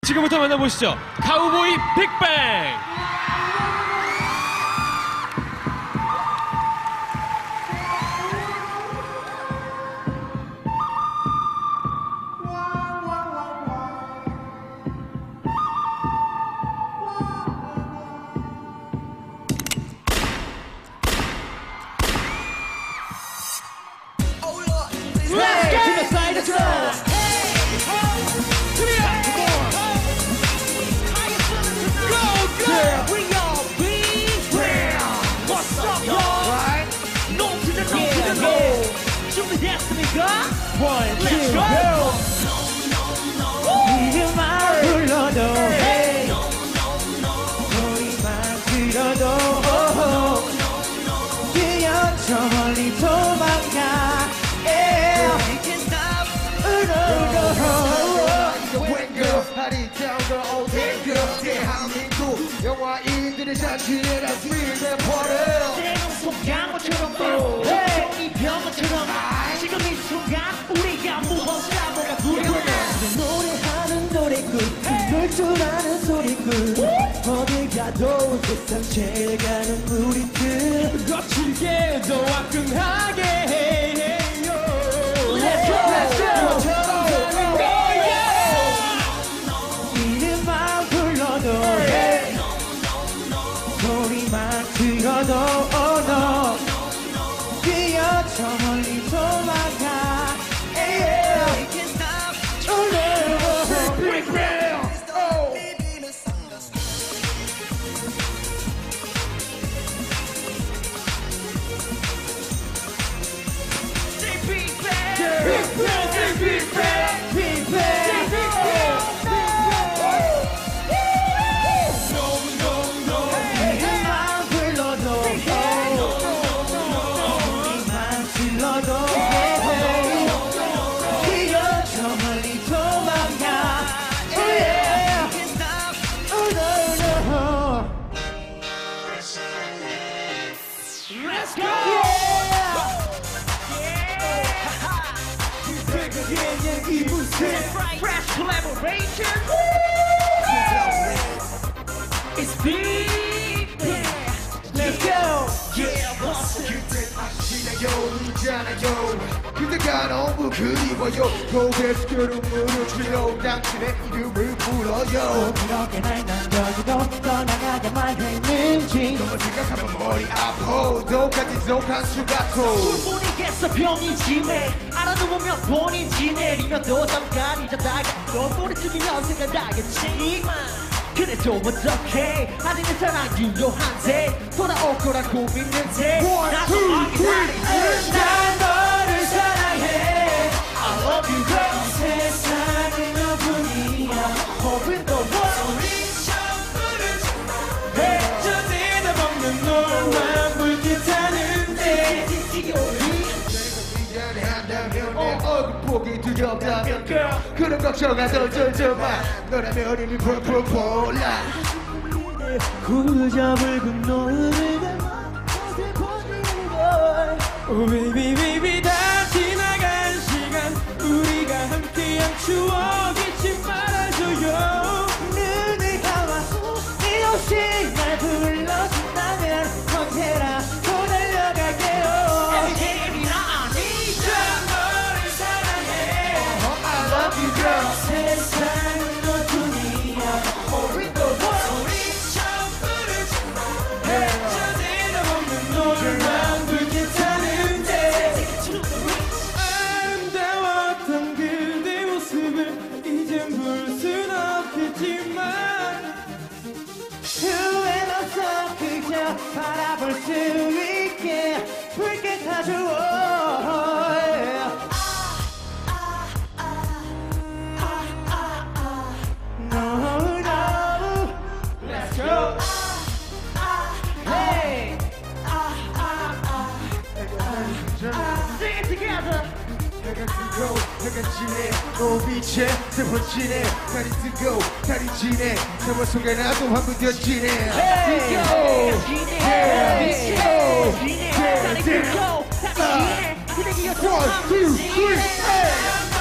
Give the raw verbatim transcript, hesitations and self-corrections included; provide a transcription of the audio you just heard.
지금부터 만나보시죠. 카우보이 빅뱅. One, two, go! 이름만 불러도 hey. 소리만 들어도 그냥 저 멀리 도망가 yeah. We can stop When girl, 아리따운 girl, oh damn girl 대한민국 영화인들의 잔치에라 스릴을 버려 내가 속양어처럼 또 이 병어처럼 지금 이 순간 우리가 무엇이라 뭐가 부르구나 노래하는 노래꾼 그럴 줄 아는 소리꾼 어딜 가도 세상 제일 가는 우리들 거칠게 더 화끈하게 해요. Let's go! Let's go! 이름만 불러도 hey. 소리만 들어도 oh no 그여 저 멀리 도망가 yeah. We can stop oh no Big Bang oh Big Bang Big Bang Big Bang Big Bang 이름만 불러도 소리만 질러도 그여 저 멀리 도망가 yeah. Oh no no Let's go yeah 이분세 Fresh collaboration It's Big Bang Let's go Yeah boss 그때 아시나요 있잖아요 그때가 너무 그리워요 고개숙여 눈물을 흘려 당신의 이름을 불러요 그렇게 날 남겨두고 떠나가야만 했는지 너만 생각하면 머리 아파 똑같이 독한 수가토 모르겠어 병이지네 알아두면 본인지 내리면 또 잠깐 잊었다가 또 머리쯤이면 생각나겠지만 그래도 어떡해 아직 내 사랑이 요한데 돌아올 거라고 믿는데 One, two, three, 난 너를 사랑해 I love you girl 세상은 너뿐이야 Open the world 해저대다 먹는 너만 불빛하는데 미안해한다면 내 얼굴 보기 두렵다면 girl 그런 걱정하던 쩔쩔마 너라면 이미 펄펄 몰라 그저 붉은 노을을 감아 Oh baby baby 다 지나간 시간 우리가 함께한 추억 잊지 말아줘요. 눈을 감아서 네 없이 날 불러준다면 언제나 또 달려갈게요 예림이나 아니죠 너를 사랑해. I love you girl 세상은 너뿐이야 Open the world 해저대다 먹는 너만 불빛하는데 아름다웠던 그대 모습을 이젠 볼 순 없겠지만 후회 없어 그저 바라볼 수 있게 붉게 타줘 No no Let's go. Hey Sing it together 해가 뜨고 해가 지네 노빛에 세번지네 달이 뜨고 달이 지네 세번 속에 나도 한번 뛰어지네 Hey Go 지네 Go 지네 달이 뜨고 달이 지네 그대기가 또 One, two, 한번 three, 지네